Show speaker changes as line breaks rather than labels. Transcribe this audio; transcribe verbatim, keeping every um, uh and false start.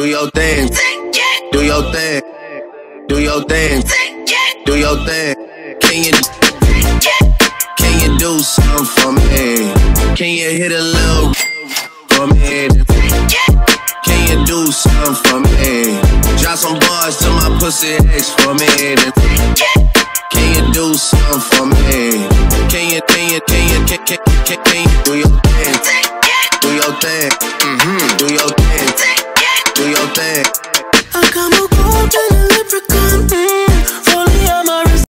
your thing, do your thing, do your thing, do your thing. Can you, can you do something for me? Can you hit a little for me? Can you do something for me? Drop some bars to my pussy ex for me. Can you do something for me? Can you, can you, can you, can, can, can, can you do your thing? Do your thing.